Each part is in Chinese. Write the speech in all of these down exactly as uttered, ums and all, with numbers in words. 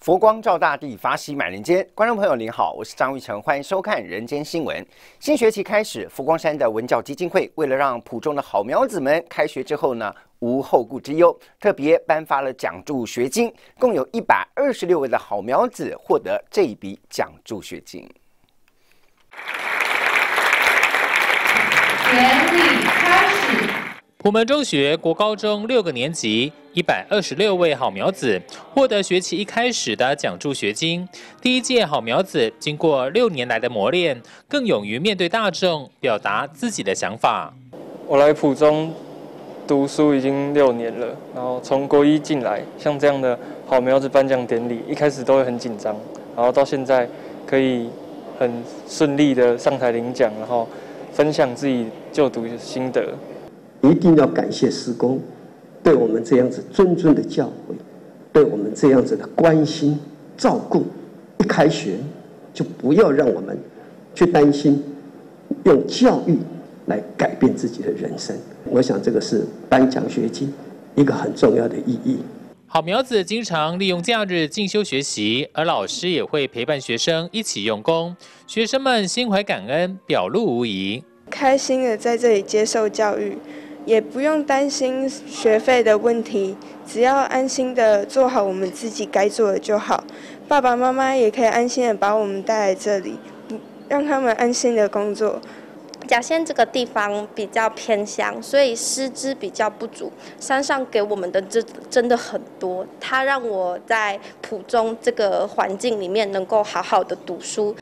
佛光照大地，法喜满人间。观众朋友您好，我是张玉成，欢迎收看《人间新闻》。新学期开始，佛光山的文教基金会为了让埔中的好苗子们开学之后呢无后顾之忧，特别颁发了奖助学金，共有一百二十六位的好苗子获得这一笔奖助学金。 典礼开始。 埔门中学国高中六个年级，一百二十六位好苗子获得学期一开始的奖助学金。第一届好苗子经过六年来的磨练，更勇于面对大众，表达自己的想法。 我来埔中读书已经六年了，然后从国一进来，像这样的好苗子颁奖典礼，一开始都会很紧张，然后到现在可以很顺利的上台领奖，然后分享自己就读的心得。 一定要感谢师公对我们这样子谆谆的教诲，对我们这样子的关心照顾。一开学就不要让我们去担心用教育来改变自己的人生。我想这个是颁奖学金一个很重要的意义。 好苗子经常利用假日进修学习，而老师也会陪伴学生一起用功，学生们心怀感恩，表露无遗， 开心的在这里接受教育。也不用担心学费的问题，只要安心的做好我们自己该做的就好。爸爸妈妈也可以安心的把我们带来这里，让他们安心的工作。 甲仙这个地方比较偏乡，所以师资比较不足。山上给我们的真真的很多，它让我在埔中这个环境里面能够好好的读书。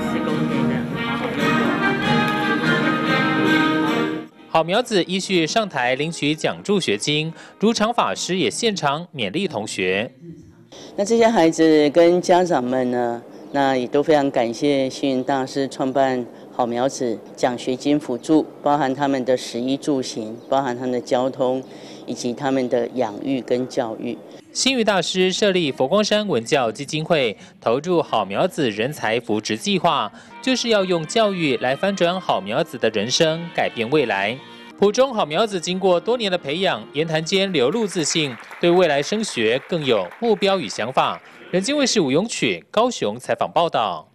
好苗子依序上台领取奖助学金，如常法师也现场勉励同学。 那这些孩子跟家长们呢，那也都非常感谢星云大师创办好苗子奖学金辅助，包含他们的食衣住行，包含他们的交通，以及他们的养育跟教育。 星云大师设立佛光山文教基金会，投入好苗子人才扶植计划，就是要用教育来翻转好苗子的人生，改变未来。埔中好苗子经过多年的培养，言谈间流露自信，对未来升学更有目标与想法。人间卫视吴永曲高雄采访报道。